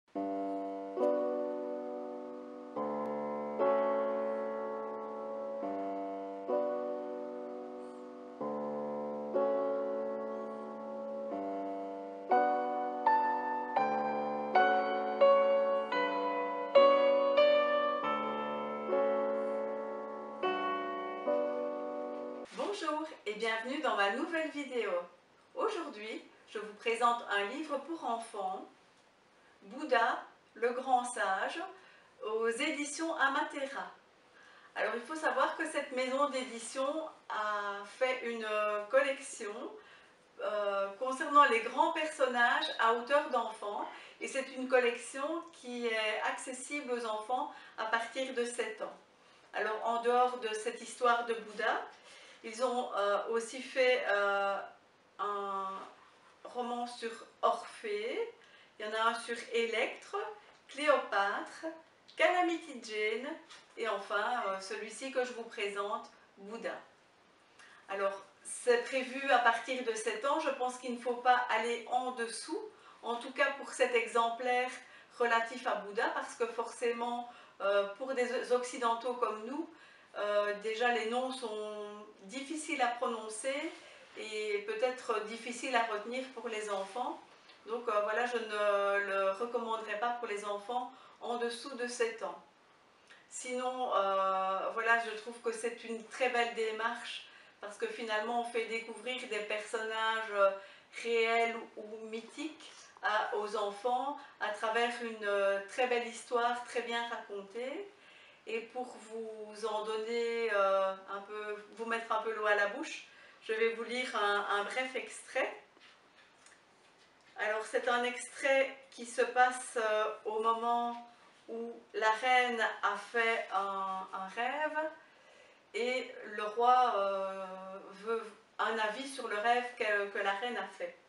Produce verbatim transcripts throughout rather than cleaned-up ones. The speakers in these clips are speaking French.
Bonjour et bienvenue dans ma nouvelle vidéo. Aujourd'hui, je vous présente un livre pour enfants, Bouddha, le grand sage, aux éditions Amatera. Alors il faut savoir que cette maison d'édition a fait une collection euh, concernant les grands personnages à hauteur d'enfants, et c'est une collection qui est accessible aux enfants à partir de sept ans. Alors en dehors de cette histoire de Bouddha, ils ont euh, aussi fait euh, un roman sur Orphée, il y en a un sur Électre, Cléopâtre, Calamity Jane et enfin euh, celui-ci que je vous présente, Bouddha. Alors c'est prévu à partir de sept ans, je pense qu'il ne faut pas aller en dessous, en tout cas pour cet exemplaire relatif à Bouddha, parce que forcément euh, pour des occidentaux comme nous, Euh, déjà les noms sont difficiles à prononcer et peut-être difficiles à retenir pour les enfants. Donc euh, voilà, je ne le recommanderais pas pour les enfants en dessous de sept ans. Sinon, euh, voilà, je trouve que c'est une très belle démarche parce que finalement on fait découvrir des personnages réels ou mythiques à, aux enfants à travers une très belle histoire très bien racontée. Et pour vous en donner euh, un peu, vous mettre un peu l'eau à la bouche, je vais vous lire un, un bref extrait. Alors c'est un extrait qui se passe euh, au moment où la reine a fait un, un rêve et le roi euh, veut un avis sur le rêve que, que la reine a fait.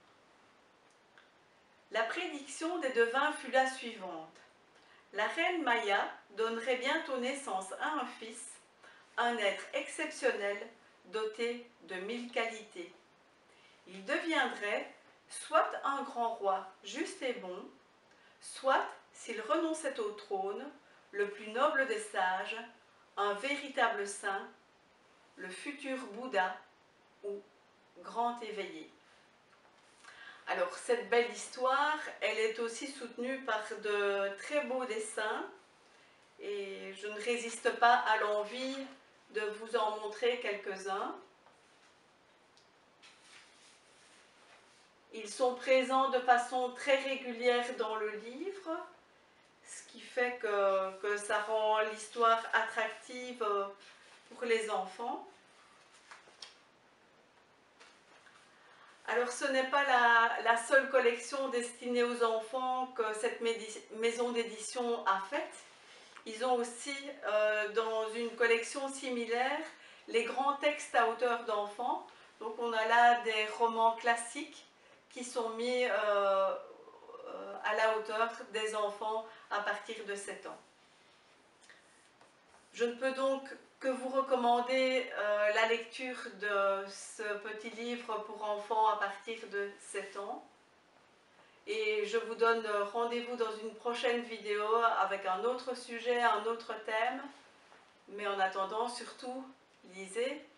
La prédiction des devins fut la suivante. La reine Maya donnerait bientôt naissance à un fils, un être exceptionnel, doté de mille qualités. Il deviendrait soit un grand roi juste et bon, soit, s'il renonçait au trône, le plus noble des sages, un véritable saint, le futur Bouddha ou grand éveillé. Alors cette belle histoire, elle est aussi soutenue par de très beaux dessins, et je ne résiste pas à l'envie de vous en montrer quelques-uns. Ils sont présents de façon très régulière dans le livre, ce qui fait que, que ça rend l'histoire attractive pour les enfants. Alors ce n'est pas la, la seule collection destinée aux enfants que cette maison d'édition a faite. Ils ont aussi, euh, dans une collection similaire, les grands textes à hauteur d'enfants. Donc on a là des romans classiques qui sont mis euh, à la hauteur des enfants à partir de sept ans. Je ne peux donc que vous recommander euh, la lecture de ce petit livre pour enfants à partir de sept ans. Et je vous donne rendez-vous dans une prochaine vidéo avec un autre sujet, un autre thème. Mais en attendant, surtout, lisez